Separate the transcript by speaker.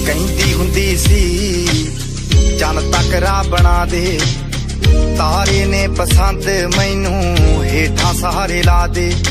Speaker 1: ਕਹਿੰਦੀ ਹੁੰਦੀ ਸੀ ਚੰਨ ਤੱਕ ਰਾਹ ਬਣਾ ਦੇ, ਤਾਰੇ ਨੇ ਪਸੰਦ ਮੈਨੂੰ ਹੇਠਾਂ ਸਹਾਰੇ ਲਾ ਦੇ।